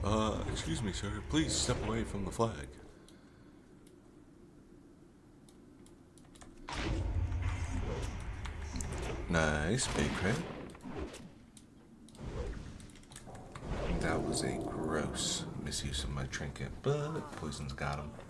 Excuse me, sir. Please step away from the flag. Nice, big crit. That was a gross misuse of my trinket, but poison's got him.